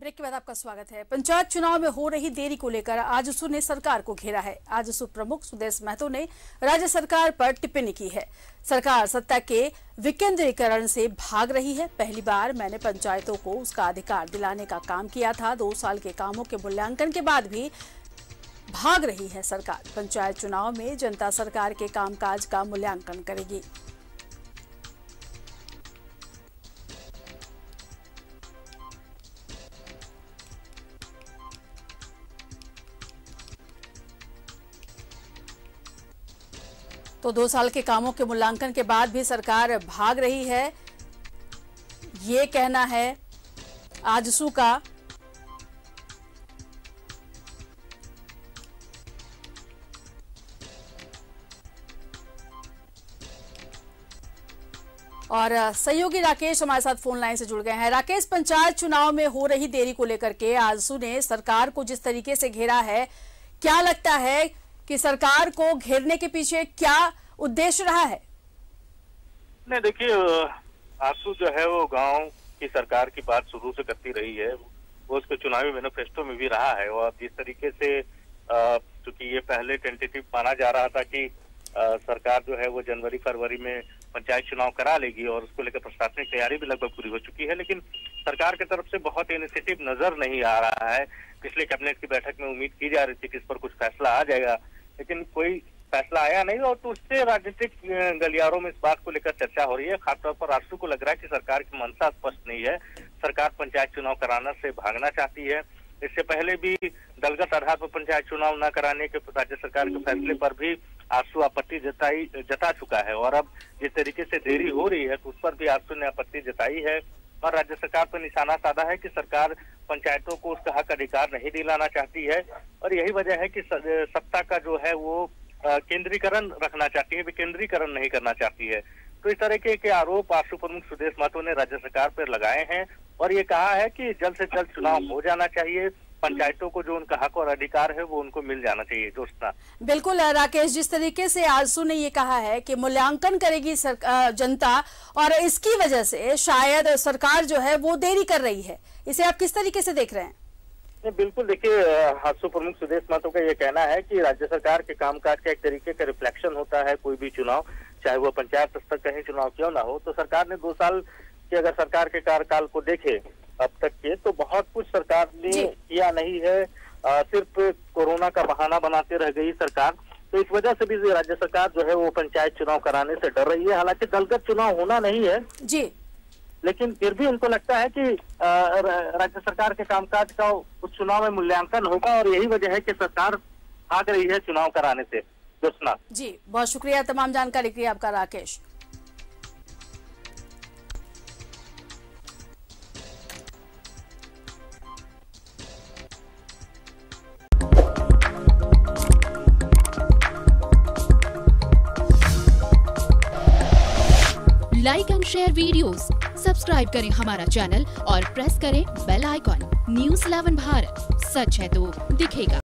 Break के बाद आपका स्वागत है। पंचायत चुनाव में हो रही देरी को लेकर आजसू ने सरकार को घेरा है। आजसू प्रमुख सुदेश महतो ने राज्य सरकार पर टिप्पणी की है। सरकार सत्ता के विकेंद्रीकरण से भाग रही है। पहली बार मैंने पंचायतों को उसका अधिकार दिलाने का काम किया था। 2 साल के कामों के मूल्यांकन के बाद भी भाग रही है सरकार। पंचायत चुनाव में जनता सरकार के कामकाज का मूल्यांकन करेगी। तो 2 साल के कामों के मूल्यांकन के बाद भी सरकार भाग रही है, ये कहना है आजसू का। और सहयोगी राकेश हमारे साथ फोन लाइन से जुड़ गए हैं। राकेश, पंचायत चुनाव में हो रही देरी को लेकर के आजसू ने सरकार को जिस तरीके से घेरा है, क्या लगता है कि सरकार को घेरने के पीछे क्या उद्देश्य रहा है? नहीं, देखिए, आजसू जो है वो गांव की सरकार की बात शुरू से करती रही है। वो उसके चुनावी मैनिफेस्टो में भी रहा है। और जिस तरीके से चूंकि ये पहले टेंटेटिव माना जा रहा था कि सरकार जो है वो जनवरी फरवरी में पंचायत चुनाव करा लेगी और उसको लेकर प्रशासनिक तैयारी भी लगभग पूरी हो चुकी है, लेकिन सरकार की तरफ से बहुत इनिशिएटिव नजर नहीं आ रहा है। पिछले कैबिनेट की बैठक में उम्मीद की जा रही थी कि इस पर कुछ फैसला आ जाएगा, लेकिन कोई फैसला आया नहीं। और तो उससे राजनीतिक गलियारों में इस बात को लेकर चर्चा हो रही है। खासतौर पर आजसू को लग रहा है कि सरकार की मंशा स्पष्ट नहीं है। सरकार पंचायत चुनाव कराना से भागना चाहती है। इससे पहले भी दलगत आधार पर पंचायत चुनाव न कराने के राज्य सरकार के फैसले पर भी आजसू आपत्ति जता चुका है। और अब जिस तरीके से देरी हो रही है तो उस पर भी आजसू ने आपत्ति जताई है और राज्य सरकार पर निशाना साधा है कि सरकार पंचायतों को उसका हक अधिकार नहीं दिलाना चाहती है। और यही वजह है कि सत्ता का जो है वो केंद्रीकरण रखना चाहती है, विकेंद्रीकरण नहीं करना चाहती है। तो इस तरह के आरोप आजसू प्रमुख सुदेश महतो ने राज्य सरकार पर लगाए हैं और ये कहा है कि जल्द से जल्द चुनाव हो जाना चाहिए। पंचायतों को जो उनका हक और अधिकार है वो उनको मिल जाना चाहिए। दोस्ता बिल्कुल राकेश, जिस तरीके से आजसू ने ये कहा है कि मूल्यांकन करेगी जनता और इसकी वजह से शायद सरकार जो है वो देरी कर रही है, इसे आप किस तरीके से देख रहे हैं? बिल्कुल, देखिए, आजसू प्रमुख सुदेश महतो का ये कहना है कि राज्य सरकार के कामकाज का एक तरीके का रिफ्लेक्शन होता है कोई भी चुनाव, चाहे वो पंचायत स्तर का ही चुनाव क्यों ना हो। तो सरकार ने 2 साल के अगर सरकार के कार्यकाल को देखे अब तक के, तो बहुत कुछ सरकार ने किया नहीं है। सिर्फ कोरोना का बहाना बनाते रह गई सरकार। तो इस वजह से भी राज्य सरकार जो है वो पंचायत चुनाव कराने से डर रही है। हालांकि दलगत चुनाव होना नहीं है जी, लेकिन फिर भी उनको लगता है कि राज्य सरकार के कामकाज का उस चुनाव में मूल्यांकन होगा और यही वजह है कि सरकार भाग रही है चुनाव कराने से। दोस्ता जी, बहुत शुक्रिया तमाम जानकारी के लिए आपका Rakesh. Like and share videos, subscribe करें हमारा चैनल और प्रेस करें बेल आइकॉन। न्यूज़ 11 भारत, सच है तो दिखेगा।